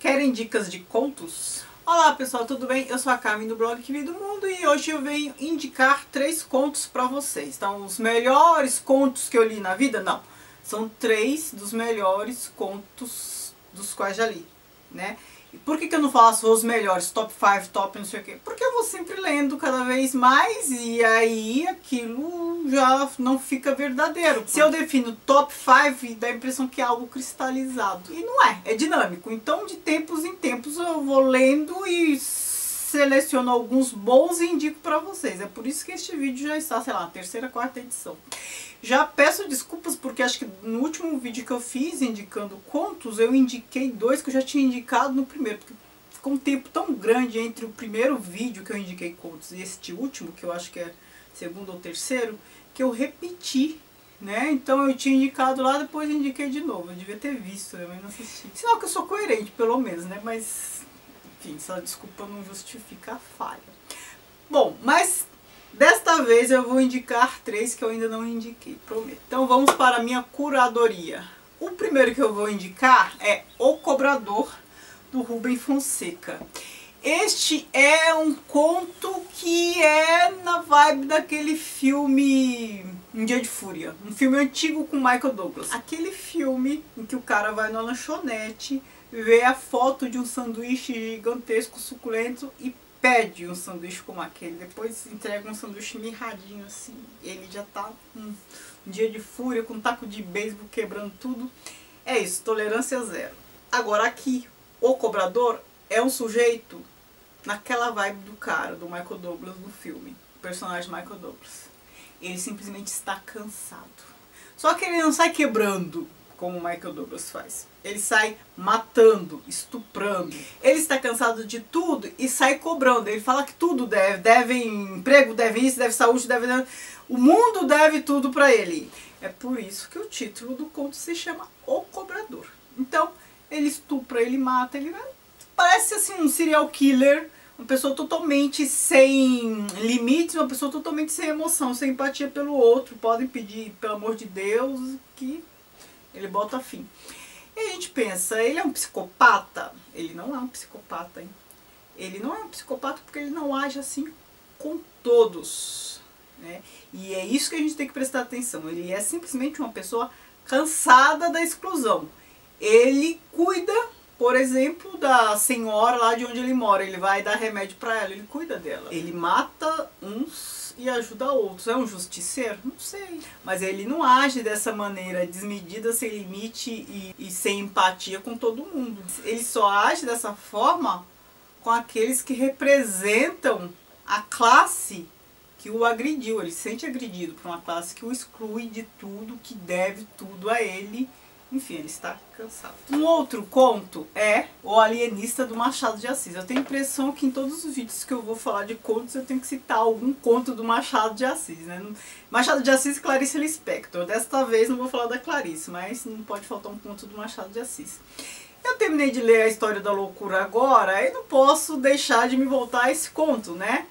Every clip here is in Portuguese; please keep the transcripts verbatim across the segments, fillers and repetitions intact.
Querem dicas de contos? Olá pessoal, tudo bem? Eu sou a Carmen do blog Que Vida do Mundo e hoje eu venho indicar três contos para vocês. Então, os melhores contos que eu li na vida? Não. São três dos melhores contos dos quais já li, né? E por que que eu não faço os melhores, top cinco, top não sei o quê? Porque eu vou sempre lendo cada vez mais e aí aquilo já não fica verdadeiro. Se eu defino top cinco, dá a impressão que é algo cristalizado. E não é, é dinâmico. Então de tempos em tempos eu vou lendo e seleciono alguns bons e indico para vocês. É por isso que este vídeo já está, sei lá, na terceira, quarta edição. Já peço desculpas porque acho que no último vídeo que eu fiz indicando contos, eu indiquei dois que eu já tinha indicado no primeiro. Porque ficou um tempo tão grande entre o primeiro vídeo que eu indiquei contos e este último, que eu acho que é segundo ou terceiro, que eu repeti, né? Então eu tinha indicado lá, depois indiquei de novo. Eu devia ter visto, eu não assisti. Sinal que eu sou coerente, pelo menos, né? Mas, enfim, essa desculpa não justifica a falha. Bom, mas desta vez eu vou indicar três que eu ainda não indiquei, prometo. Então vamos para a minha curadoria. O primeiro que eu vou indicar é O Cobrador, do Rubem Fonseca. Este é um conto que é na vibe daquele filme Um Dia de Fúria. Um filme antigo com Michael Douglas. Aquele filme em que o cara vai na lanchonete, vê a foto de um sanduíche gigantesco, suculento e pede um sanduíche como aquele, depois entrega um sanduíche mirradinho assim, ele já tá um, um dia de fúria, com um taco de beisebol quebrando tudo. É isso, tolerância zero. Agora aqui, o cobrador é um sujeito naquela vibe do cara, do Michael Douglas no filme, o personagem Michael Douglas. Ele simplesmente está cansado. Só que ele não sai quebrando, como o Michael Douglas faz. Ele sai matando, estuprando. Ele está cansado de tudo e sai cobrando. Ele fala que tudo deve. Deve emprego, deve isso, deve saúde, deve... O mundo deve tudo para ele. É por isso que o título do conto se chama O Cobrador. Então, ele estupra, ele mata, ele... Parece assim um serial killer, uma pessoa totalmente sem limites, uma pessoa totalmente sem emoção, sem empatia pelo outro. Podem pedir, pelo amor de Deus, que ele bota fim. E a gente pensa, ele é um psicopata? Ele não é um psicopata, hein? Ele não é um psicopata porque ele não age assim com todos, né? E é isso que a gente tem que prestar atenção. Ele é simplesmente uma pessoa cansada da exclusão. Ele cuida, por exemplo, da senhora lá de onde ele mora. Ele vai dar remédio para ela, ele cuida dela. Ele mata uns e ajuda outros. É um justiceiro? Não sei. Mas ele não age dessa maneira desmedida, sem limite e, e sem empatia com todo mundo. Ele só age dessa forma com aqueles que representam a classe que o agrediu. Ele se sente agredido por uma classe que o exclui de tudo, que deve tudo a ele. Enfim, ele está cansado. Um outro conto é O Alienista, do Machado de Assis. Eu tenho a impressão que em todos os vídeos que eu vou falar de contos eu tenho que citar algum conto do Machado de Assis, né? Machado de Assis e Clarice Lispector. Desta vez não vou falar da Clarice, mas não pode faltar um conto do Machado de Assis. Eu terminei de ler A História da Loucura agora e não posso deixar de me voltar a esse conto, né?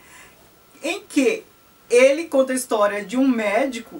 Em que ele conta a história de um médico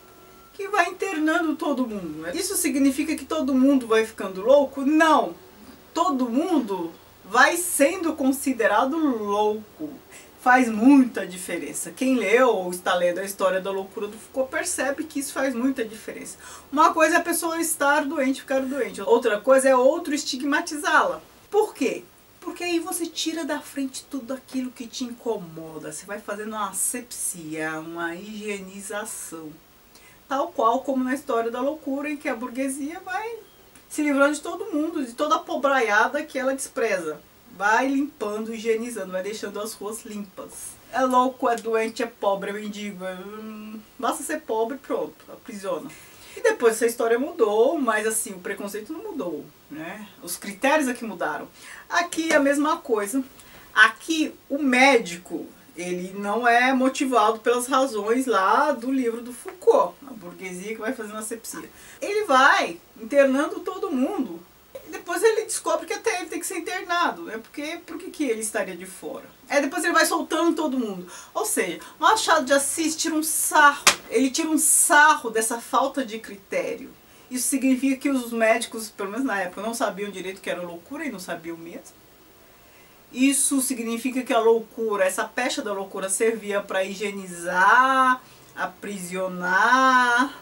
que vai internando todo mundo. Isso significa que todo mundo vai ficando louco? Não! Todo mundo vai sendo considerado louco. Faz muita diferença. Quem leu ou está lendo A História da Loucura do Foucault percebe que isso faz muita diferença. Uma coisa é a pessoa estar doente, ficar doente. Outra coisa é outro estigmatizá-la. Por quê? Porque aí você tira da frente tudo aquilo que te incomoda. Você vai fazendo uma asepsia, uma higienização. Tal qual como na História da Loucura, em que a burguesia vai se livrando de todo mundo, de toda a pobraiada que ela despreza. Vai limpando, higienizando, vai deixando as ruas limpas. É louco, é doente, é pobre, é mendigo. É... Basta ser pobre, pronto, aprisiona. E depois essa história mudou, mas assim, o preconceito não mudou, né? Os critérios aqui mudaram. Aqui a mesma coisa. Aqui o médico, ele não é motivado pelas razões lá do livro do Foucault, a burguesia que vai fazendo asepsia. Ele vai internando todo mundo. E depois ele descobre que até ele tem que ser internado, né? Porque por que que ele estaria de fora? É, depois ele vai soltando todo mundo. Ou seja, Machado de Assis tira um sarro, ele tira um sarro dessa falta de critério. Isso significa que os médicos, pelo menos na época, não sabiam direito o que era loucura e não sabiam mesmo. Isso significa que a loucura, essa pecha da loucura servia para higienizar, aprisionar,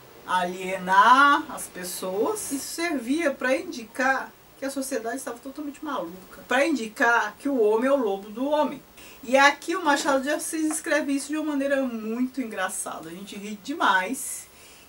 alienar as pessoas. Isso servia para indicar que a sociedade estava totalmente maluca, para indicar que o homem é o lobo do homem. E aqui o Machado de Assis escreve isso de uma maneira muito engraçada. A gente ri demais.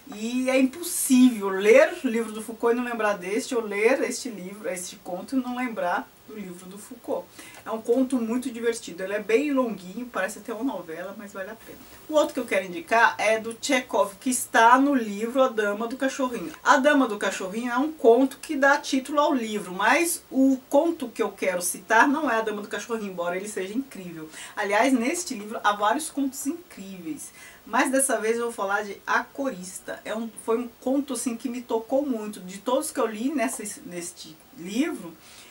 E é impossível ler o livro do Foucault e não lembrar deste, ou ler este livro, este conto e não lembrar do livro do Foucault. É um conto muito divertido, ele é bem longuinho, parece até uma novela, mas vale a pena. O outro que eu quero indicar é do Chekhov, que está no livro A Dama do Cachorrinho. A Dama do Cachorrinho é um conto que dá título ao livro, mas o conto que eu quero citar não é A Dama do Cachorrinho, embora ele seja incrível. Aliás, neste livro há vários contos incríveis. Mas dessa vez eu vou falar de A Corista. É um, foi um conto assim, que me tocou muito. De todos que eu li nessa, neste livro,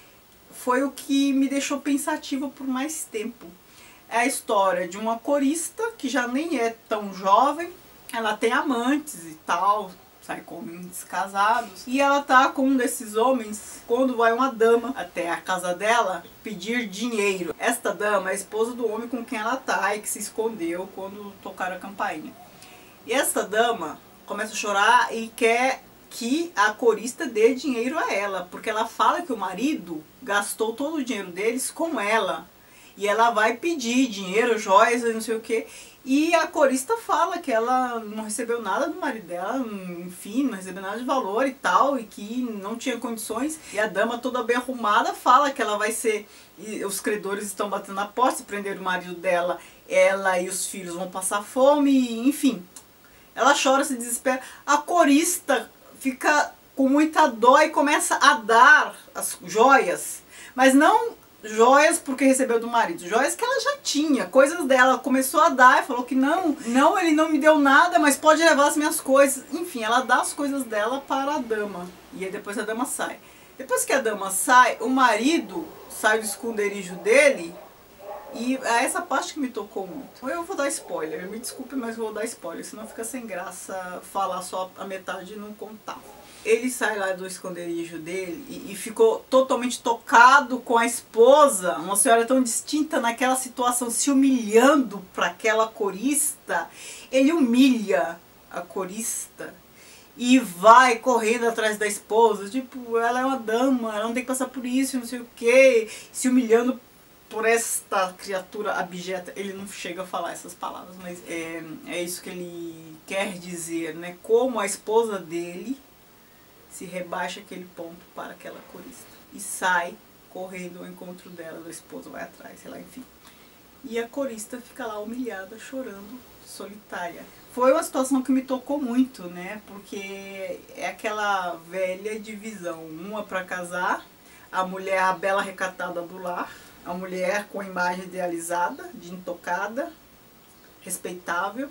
foi o que me deixou pensativa por mais tempo. É a história de uma corista que já nem é tão jovem. Ela tem amantes e tal, sai com homens casados. E ela tá com um desses homens quando vai uma dama até a casa dela pedir dinheiro. Esta dama é a esposa do homem com quem ela tá e que se escondeu quando tocaram a campainha. E esta dama começa a chorar e quer que a corista dê dinheiro a ela, porque ela fala que o marido gastou todo o dinheiro deles com ela. E ela vai pedir dinheiro, joias, não sei o que. E a corista fala que ela não recebeu nada do marido dela, enfim, não recebeu nada de valor e tal, e que não tinha condições. E a dama toda bem arrumada fala que ela vai ser... E os credores estão batendo na porta, se prender o marido dela, ela e os filhos vão passar fome, enfim. Ela chora, se desespera. A corista fica com muita dó e começa a dar as joias, mas não joias porque recebeu do marido, joias que ela já tinha, coisas dela, começou a dar e falou que não, não, ele não me deu nada, mas pode levar as minhas coisas. Enfim, ela dá as coisas dela para a dama, e aí depois a dama sai. Depois que a dama sai, o marido sai do esconderijo dele, e é essa parte que me tocou muito. Eu vou dar spoiler, me desculpe, mas vou dar spoiler, senão fica sem graça falar só a metade e não contar. Ele sai lá do esconderijo dele e, e ficou totalmente tocado com a esposa, uma senhora tão distinta naquela situação, se humilhando para aquela corista. Ele humilha a corista e vai correndo atrás da esposa, tipo, ela é uma dama, ela não tem que passar por isso, não sei o que, se humilhando por esta criatura abjeta. Ele não chega a falar essas palavras, mas é, é isso que ele quer dizer, né? Como a esposa dele se rebaixa aquele ponto para aquela corista e sai correndo ao encontro dela, da esposa vai atrás, sei lá, enfim. E a corista fica lá humilhada, chorando, solitária. Foi uma situação que me tocou muito, né? Porque é aquela velha divisão, uma para casar, a mulher, a bela recatada do lar, a mulher com a imagem idealizada, de intocada, respeitável,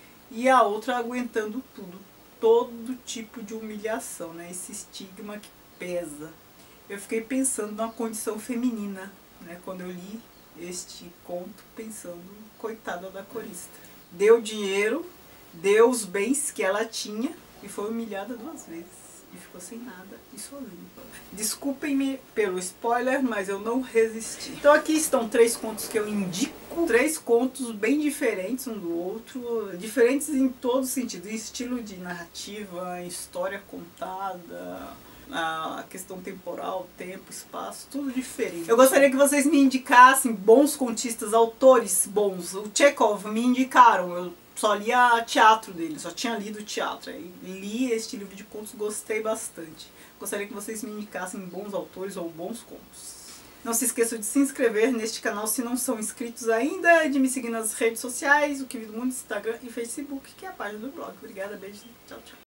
e a outra aguentando tudo, todo tipo de humilhação, né? Esse estigma que pesa. Eu fiquei pensando na condição feminina, né? Quando eu li este conto, pensando, coitada da corista. Deu dinheiro, deu os bens que ela tinha e foi humilhada duas vezes. E ficou sem nada e sozinha. Desculpem-me pelo spoiler, mas eu não resisti. Então aqui estão três contos que eu indico. Três contos bem diferentes um do outro. Diferentes em todo sentido. Em estilo de narrativa, em história contada, a questão temporal, tempo, espaço, tudo diferente. Eu gostaria que vocês me indicassem bons contistas, autores bons. O Chekhov me indicaram, eu só lia teatro dele, só tinha lido teatro. Aí li este livro de contos, gostei bastante. Gostaria que vocês me indicassem bons autores ou bons contos. Não se esqueçam de se inscrever neste canal se não são inscritos ainda, de me seguir nas redes sociais, o Que Vi do Mundo, Instagram e Facebook, que é a página do blog. Obrigada, beijo, tchau, tchau.